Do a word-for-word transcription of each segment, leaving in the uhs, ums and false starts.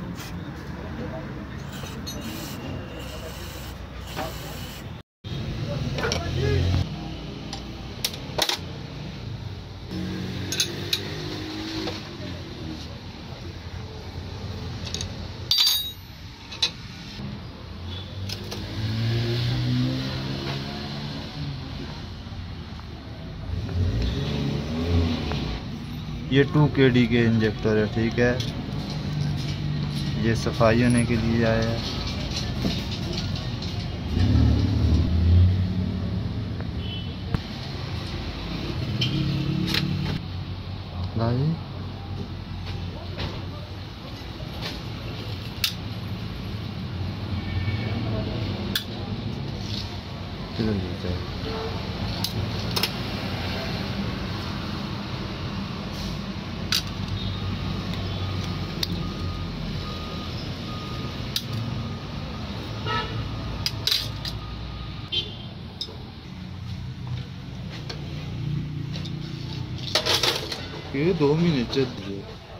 ये टू के डी के इंजेक्टर है, ठीक है। ये सफाई होने के लिए आया है। भाई किधर जाता है? ये दो महीने चल दिए।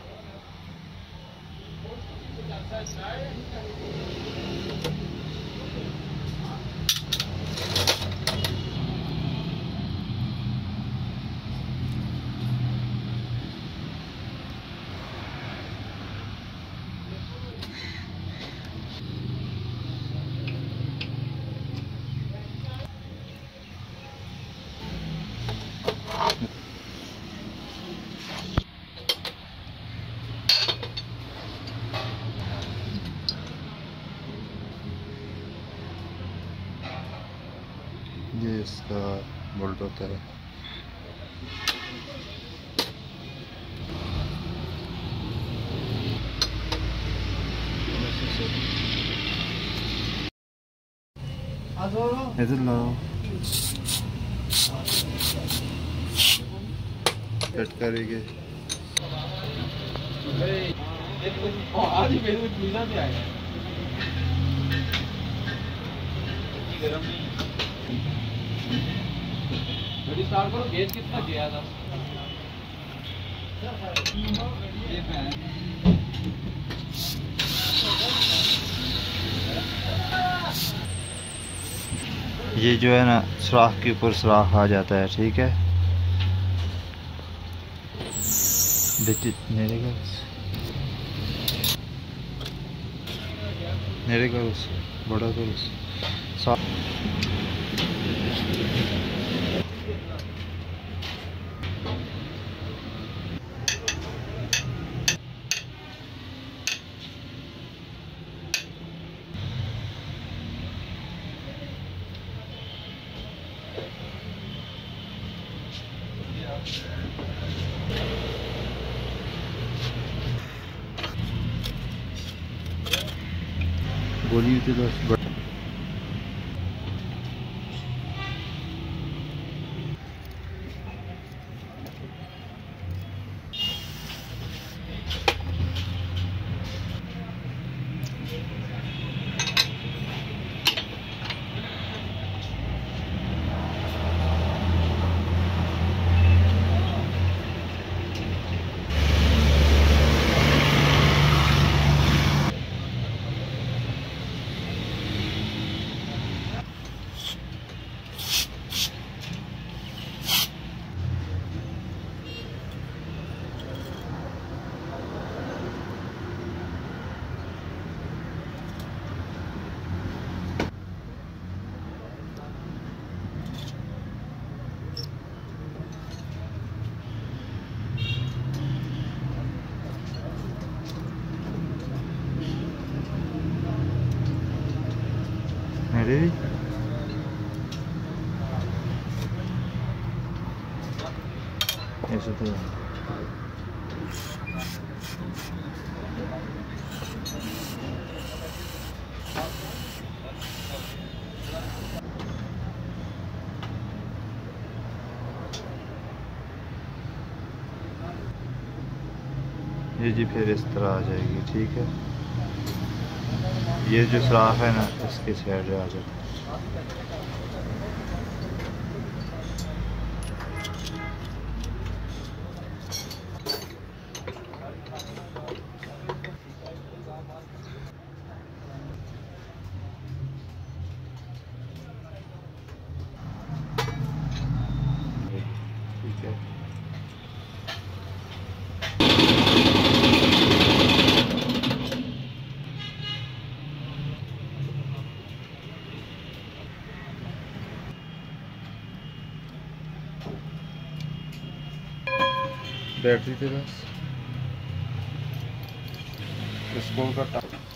ये इसका बोल्ट होता है। इधर लाओ, कट करेंगे। आज मेरे को चूजा भी आया गरम नहीं। गाड़ी स्टार्ट करो। गेज कितना गया था? ये जो है ना सुराख के ऊपर सुराख आ जाता है, ठीक है। मेरे घर मेरे घर बड़ा घर गोली थी बस। मेरे ऐसे तो ये जी फिर इस तरह आ जाएगी, ठीक है। ये जो सुराख है ना इसके साइड आ जाता है। बैटरी थे बस स्कूल का